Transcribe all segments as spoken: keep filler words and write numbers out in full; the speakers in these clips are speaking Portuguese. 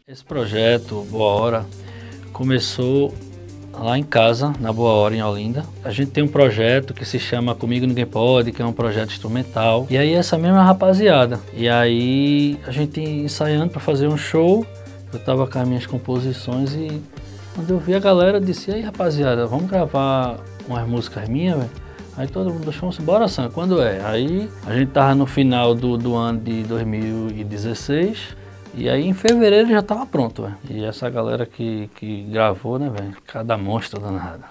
Esse projeto, Boa Hora, começou lá em casa, na Boa Hora, em Olinda. A gente tem um projeto que se chama Comigo Ninguém Pode, que é um projeto instrumental. E aí essa mesma rapaziada. E aí a gente ensaiando para fazer um show, eu tava com as minhas composições e quando eu vi a galera, disse, e aí rapaziada, vamos gravar umas músicas minhas, velho? Aí todo mundo achou, bora Sam, quando é? Aí a gente tava no final do, do ano de dois mil e dezesseis, e aí em fevereiro já tava pronto, véio. E essa galera que, que gravou, né, velho? Cada monstro danado.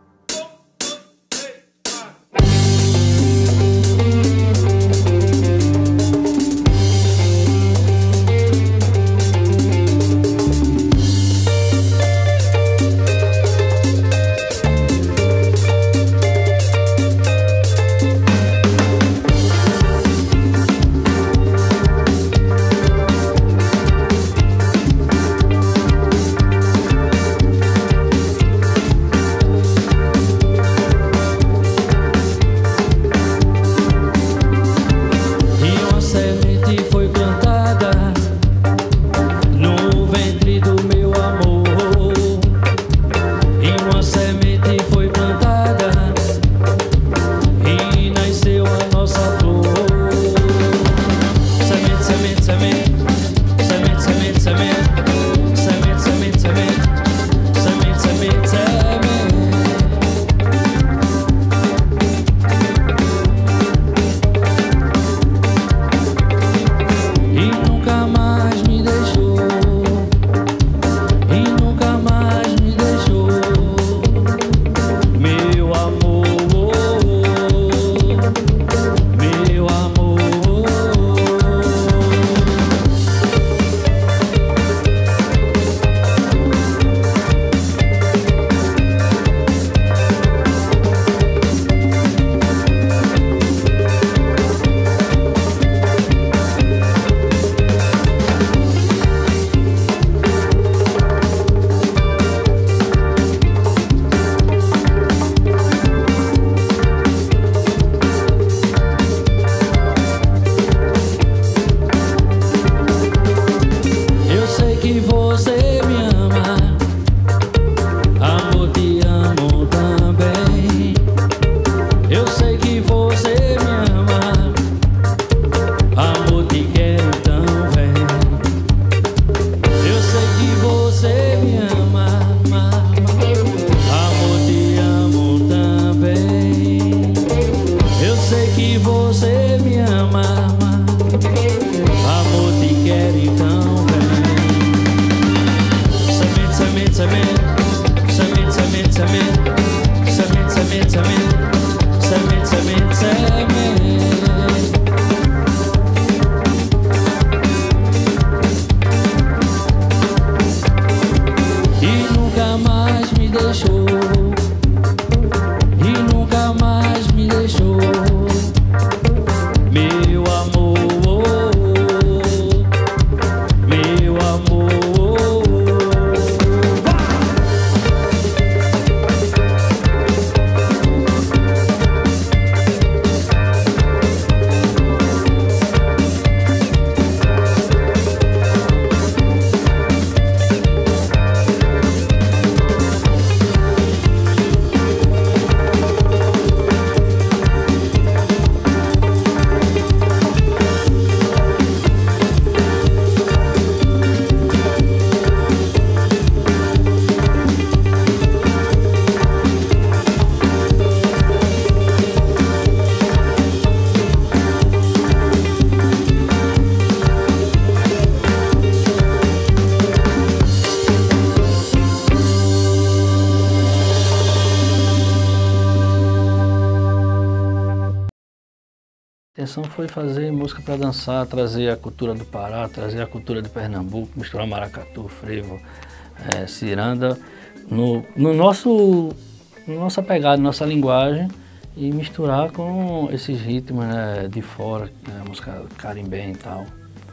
A intenção foi fazer música para dançar, trazer a cultura do Pará, trazer a cultura de Pernambuco, misturar maracatu, frevo, é, ciranda, no, no nosso, no nossa pegada, nossa linguagem, e misturar com esses ritmos, né, de fora, né, música carimbé e tal.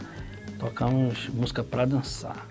Tocamos música para dançar.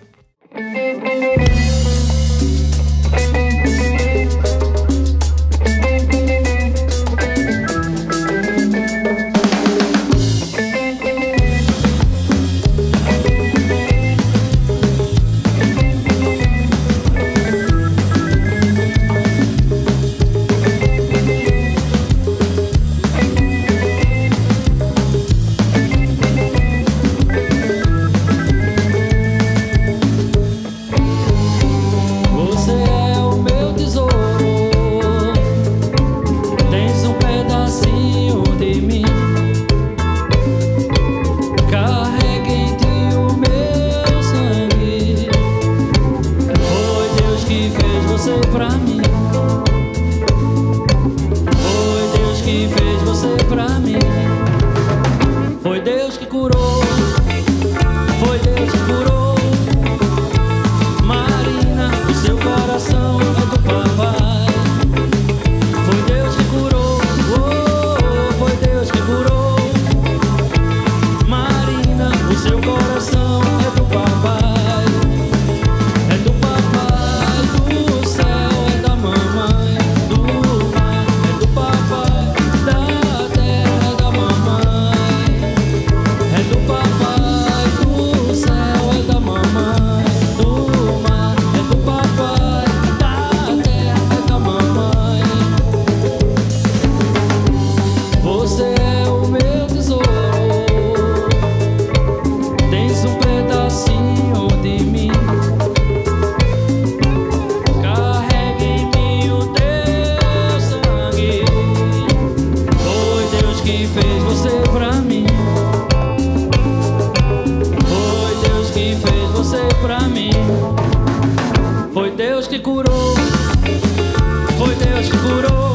pra mim. Foi Deus que curou, foi Deus que curou.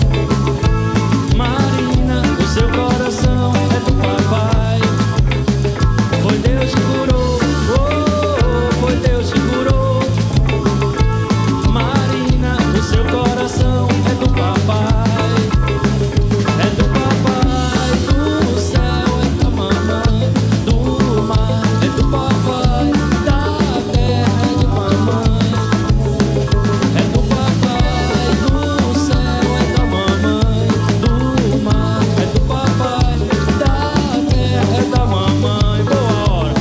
Marina, o seu coração é do papai. Foi Deus que curou, oh, foi Deus que curou. Marina, o seu coração é do papai. É do papai, do céu, é da mamãe, do mar, é do papai, da terra, é de mamãe. É do papai, do céu, é da mamãe, do mar, é do papai, da terra, é da mamãe. Boa hora.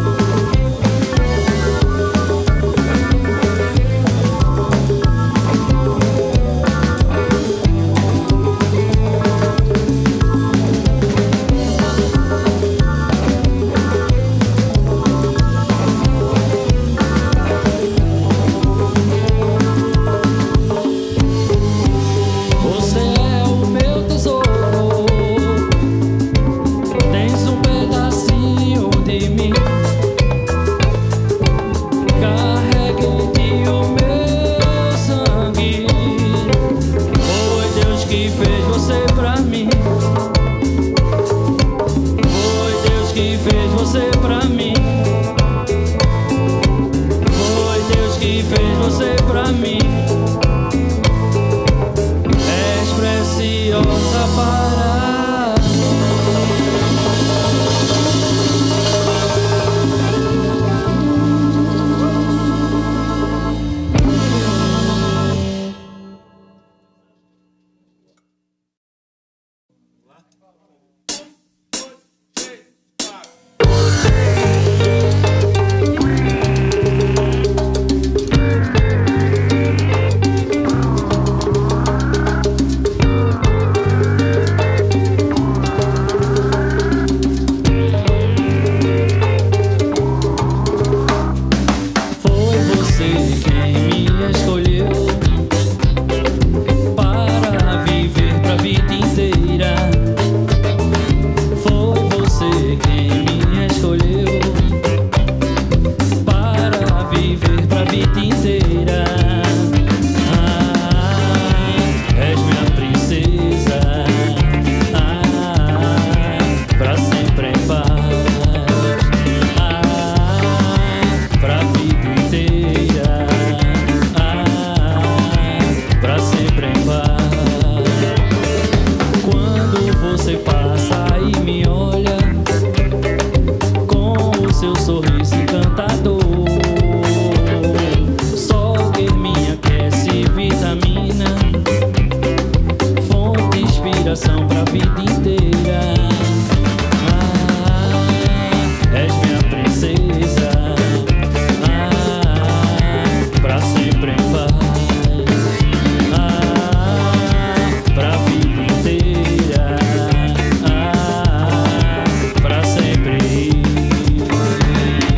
Você é o meu tesouro, tens um pedacinho de mim. Carregue em ti o meu sangue. Foi Deus que fez você pra mim. Foi Deus que fez você pra mim. Foi Deus que fez você pra mim. És preciosa para Foi você quem me escolheu para viver pra vida inteira. Foi você quem me escolheu para viver pra vida inteira. Ah, és minha princesa, ah, pra sempre em paz. Ah, pra vida inteira, ah, pra sempre em paz. Quando você passa e me olha com o seu sorriso encantador, sol que me aquece, vitamina, fonte de inspiração pra vida inteira. Ah, és minha princesa, ah, pra sempre em paz. Ah, pra vida inteira, ah, pra sempre.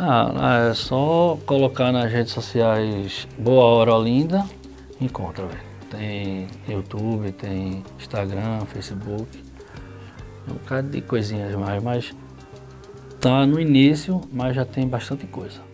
Ah, é só colocar nas redes sociais Boa Hora Olinda, encontra, velho. Tem YouTube, tem Instagram, Facebook, um bocado de coisinhas mais, mas tá no início, mas já tem bastante coisa.